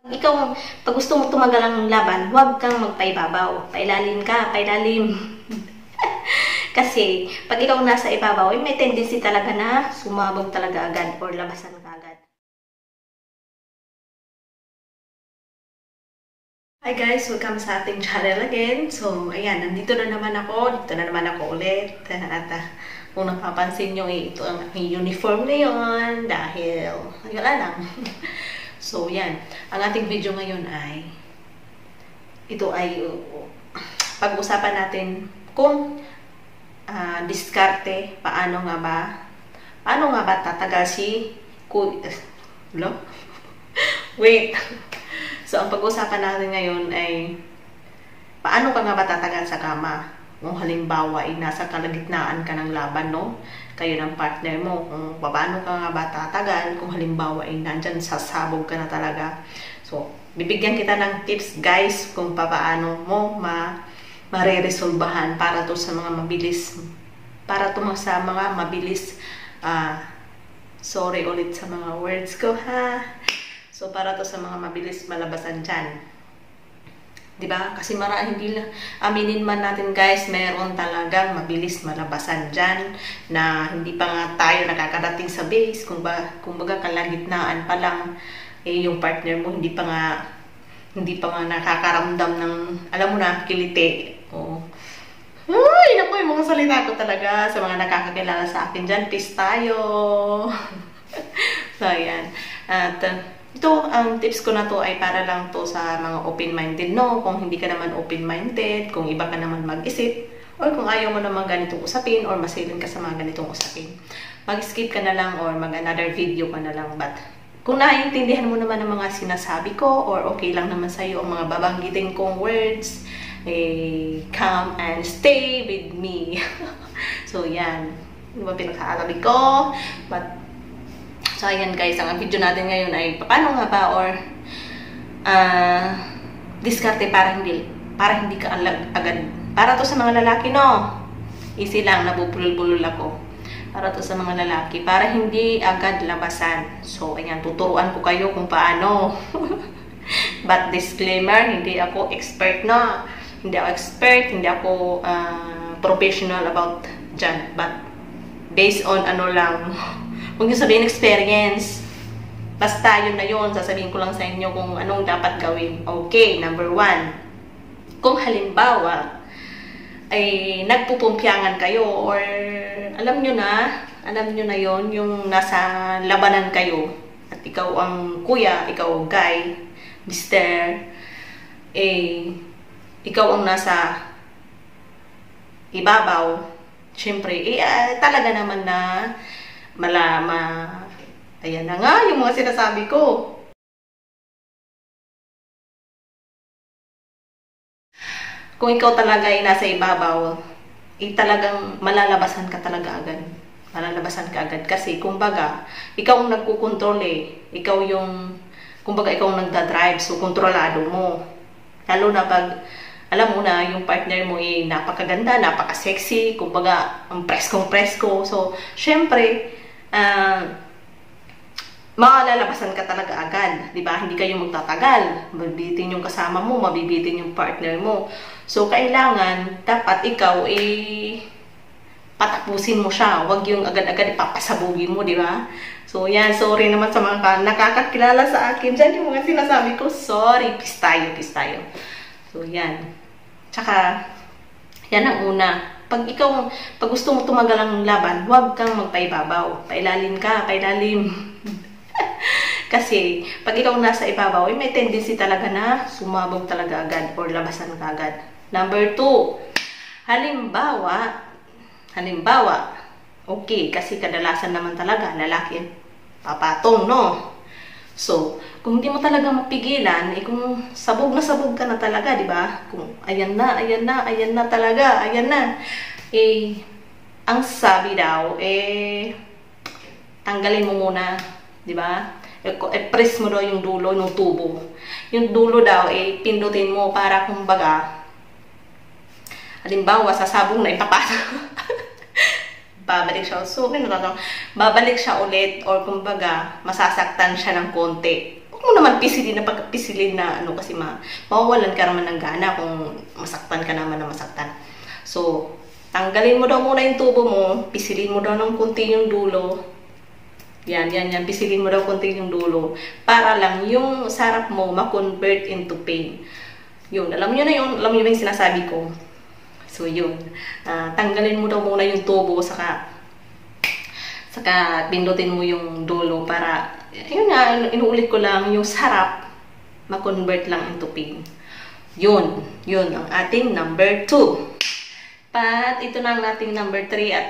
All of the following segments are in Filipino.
Ikaw, pag gusto mo tumagal ang laban, huwag kang magpaibabaw. Pailalim ka, pailalim. Kasi, pag ikaw nasa ibabaw, may tendency talaga na sumabog talaga agad or labasan ka agad. Hi guys! Welcome sa ating channel again. So, ayan, nandito na naman ako. Dito na naman ako ulit. At kung napapansin nyo, ito ang aking uniform ngayon. Dahil, wala lang. So, yan. Ang ating video ngayon ay, ito ay, pag-usapan natin kung diskarte, paano nga ba tatagal si wait. So, ang pag-usapan natin ngayon ay, paano ka nga ba tatagal sa kama? Kung halimbawa ay nasa kalagitnaan ka ng laban, no? Kayo ng partner mo, kung paano ka nga ba tatagal, kung halimbawa ay nandyan sasabog ka na talaga. So, bibigyan kita ng tips, guys, kung paano mo mareresolbahan para to sa mga mabilis, sorry ulit sa mga words ko, ha? So, para to sa mga mabilis malabasan dyan. Diba? Kasi hindi lang, aminin man natin guys, meron talagang mabilis malabasan dyan na hindi pa nga tayo nakakarating sa base. Kumbaga kalagitnaan pa lang, yung partner mo hindi pa nga nakakaramdam ng, alam mo na, kiliti. Oo. Ay, naku, yung mga salita ko talaga sa mga nakakakilala sa akin dyan, peace tayo. So, ayan. At, ito, ang tips ko na to ay para lang to sa mga open-minded, no? Kung hindi ka naman open-minded, kung iba ka naman mag-isip, or kung ayaw mo naman ganitong usapin, or masilin ka sa mga ganitong usapin, mag-skip ka na lang, or mag-another video ka na lang. But, kung naiintindihan mo naman ang mga sinasabi ko, or okay lang naman sa'yo ang mga babanggitin kong words, come and stay with me. So, yan. Ano ba pinakaalabi ko? But, so, ayan guys, ang video natin ngayon ay paano nga ba or diskarte para hindi ka agad. Para to sa mga lalaki, no? Easy lang, nabubulol-bulol ako. Para to sa mga lalaki, para hindi agad labasan. So, ayan, tuturuan ko kayo kung paano. But disclaimer, hindi ako expert na. Hindi ako expert, hindi ako professional about dyan. But based on ano lang, huwag nyo sabihin experience. Basta yun na yun. Sasabihin ko lang sa inyo kung anong dapat gawin. Okay, number 1. Kung halimbawa, ay nagpupumpyangan kayo or alam nyo na yun, yung nasa labanan kayo. At ikaw ang kuya, ikaw ang guy, mister, ikaw ang nasa ibabaw. Siyempre, talaga naman na ayan na nga yung mga sinasabi ko. Kung ikaw talaga ay nasa ibabaw, talagang malalabasan ka talaga agad. Malalabasan ka agad kasi kumbaga, ikaw ang nagkukontrol Ikaw yung, kumbaga ikaw ang nagdadrive, so kontrolado mo. Lalo na pag, alam mo na, yung partner mo napakaganda, napaka-sexy, kumbaga, ang preskong-presko. So, syempre, malalabasan ka talaga agad, di ba? Hindi kayo magtatagal. Mabibitin yung kasama mo, mabibitin yung partner mo. So, kailangan, dapat ikaw, patapusin mo siya. Huwag yung agad-agad ipapasabugin mo, di ba? So, yan. Sorry naman sa mga nakakakilala sa akin. Diyan yung mga sinasabi ko. Sorry. Peace tayo. So, yan. Tsaka, yan ang una. Pag gusto mo tumagal ang laban, huwag kang magpaibabaw. Pailalim ka, pailalim. Kasi, pag ikaw nasa ibabaw, may tendency talaga na sumabog talaga agad or labasan ka agad. Number 2, halimbawa, okay, kasi kadalasan naman talaga, lalaki, papatong, no? So, kung hindi mo talaga mapigilan, kung sabog ka na talaga, di ba? Kung ayan na talaga, ang sabi daw, tanggalin mo muna, di ba? Press mo daw yung dulo ng tubo. Yung dulo daw, pindutin mo para kumbaga, halimbawa, sasabog na ipapasok. babalik siya. So, babalik siya ulit or kumbaga, masasaktan siya ng konti. huwag mo naman pisilin na pagpisilin na ano kasi mawawalan ka naman ng gana kung masaktan ka naman na masaktan. So, tanggalin mo daw muna yung tubo mo, pisilin mo daw ng kunti yung dulo. Yan, pisilin mo daw kunti yung dulo para lang yung sarap mo ma-convert into pain. Yun, alam nyo na yun, alam nyo na yung sinasabi ko. So, yun, tanggalin mo daw muna yung tubo, saka pindutin mo yung dulo para, yun nga, inuulit ko lang, yung sarap ma-convert lang into pain. Yun ang ating number 2. Pat, ito na ang ating number 3 at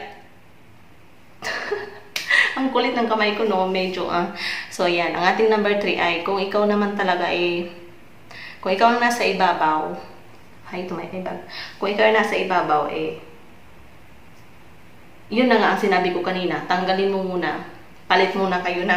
ang kulit ng kamay ko, no? Medyo, So, yan. Ang ating number 3 ay, kung ikaw naman talaga kung ikaw ang nasa ibabaw, kung ikaw ang nasa ibabaw, yun na nga ang sinabi ko kanina, tanggalin mo muna, palit muna kayo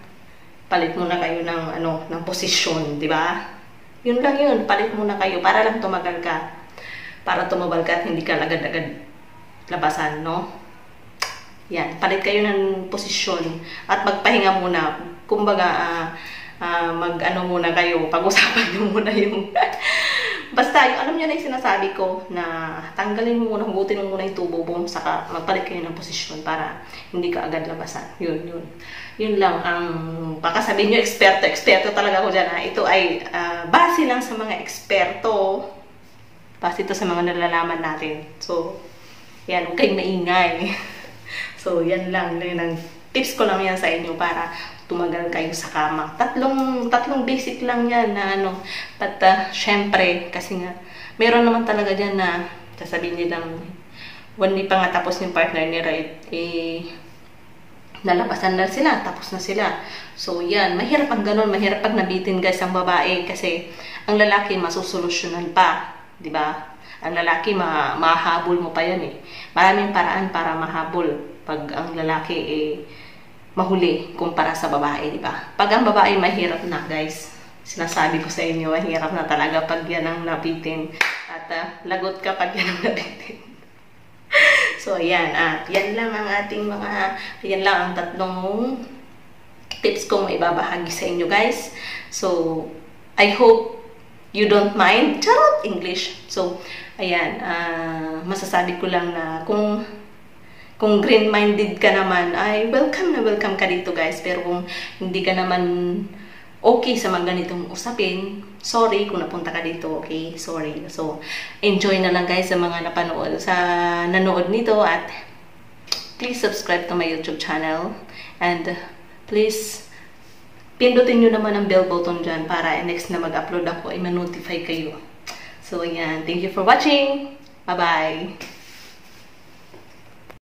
ng, ng posisyon, di ba? Yun lang yun, palit muna kayo, para lang tumagal ka, para tumabal ka at hindi ka agad-agad labasan, no? Yan, palit kayo ng posisyon at magpahinga muna. Kumbaga, muna kayo, pag-usapan nyo muna yung basta, yung alam nyo na yung sinasabi ko na tanggalin mo muna, hugutin mo muna yung tubo mo, saka magpalit kayo ng posisyon para hindi ka agad labasan. Yun lang ang baka sabihin nyo, eksperto talaga ako dyan. Ito ay base lang sa mga eksperto, base ito sa mga nalalaman natin. So, yan, huwag kayong maingay. So, yan lang. Ang tips ko lang yan sa inyo para tumagal kayo sa kama. Tatlong basic lang yan na But, syempre, kasi nga, meron naman talaga dyan na sasabihin nilang, hindi pa nga tapos yung partner ni Right, nalabasan na sila, tapos na sila. So, yan. Mahirap pag ganun. Mahirap pag nabitin guys ang babae kasi ang lalaki masusolusyonan pa. Diba? Ang lalaki, mahabol mo pa yan Maraming paraan para mahabol pag ang lalaki mahuli kumpara sa babae, di ba? Pag ang babae mahirap na, guys. Sinasabi ko sa inyo, mahirap na talaga pag yan ang nabitin. At lagot ka pag yan ang nabitin. So, ayan. Yan lang ang ating yan lang ang tatlong tips kong ibabahagi sa inyo, guys. So, I hope you don't mind. Charot! English. So, ayan. Masasabi ko lang na kung green-minded ka naman, ay welcome ka dito, guys. Pero kung hindi ka naman okay sa mga ganitong usapin, sorry kung napunta ka dito, okay? Sorry. So, enjoy na lang, guys, sa mga nanood nito, at please subscribe to my YouTube channel, and please pindutin nyo naman ang bell button dyan para next na mag-upload ako ay ma-notify kayo. So, yan. Thank you for watching. Bye-bye.